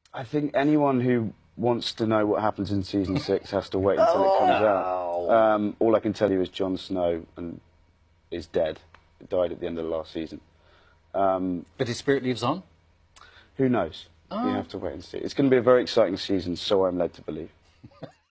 I think anyone who wants to know what happens in season 6 has to wait until it comes out. All I can tell you is Jon Snow is dead. He died at the end of the last season. But his spirit lives on? Who knows? You have to wait and see. It's going to be a very exciting season, so I'm led to believe.